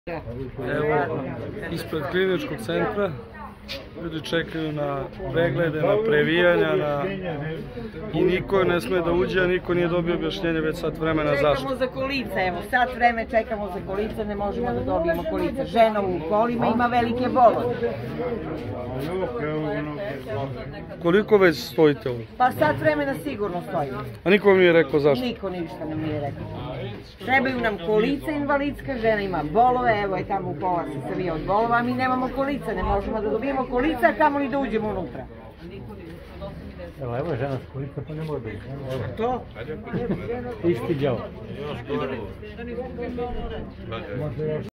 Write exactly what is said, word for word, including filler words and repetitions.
Evo, ispred kliničkog centra ljudi čekaju na preglede, na previjanja, na... i niko ne sme da uđe, a niko nije dobio objašnjenje već sat vremena zašto. Čekamo za kolica, evo sat vreme čekamo za kolica, ne možemo da dobijemo kolica. Žena u kolima ima velike bolove. Koliko već stojite ovdje? Pa sat vremena sigurno stojimo. A niko vam nije rekao zašto? Niko ništa nam nije rekao. Trebaju nam kolica invalidska, žena ima bolove, evo je tamo u pola se savija od bolova, a mi nemamo kolica, ne možemo da dobijemo kolica, a kamo li da uđemo unutra. Evo, evo je žena s kolica, pa ne može da uđe. To? Isti djel.